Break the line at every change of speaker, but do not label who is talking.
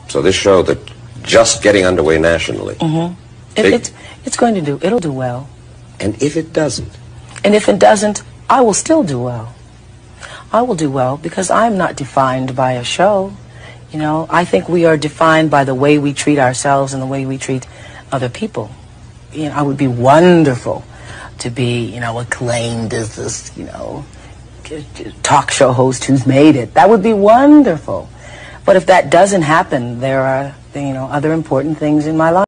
So this show that just getting underway nationally.
Mm-hmm. It's going to do. It'll do well.
And if it doesn't?
And if it doesn't, I will still do well. I will do well because I'm not defined by a show. You know, I think we are defined by the way we treat ourselves and the way we treat other people. You know, it would be wonderful to be, you know, acclaimed as this, you know, talk show host who's made it. That would be wonderful. But if that doesn't happen, there are, you know, other important things in my life.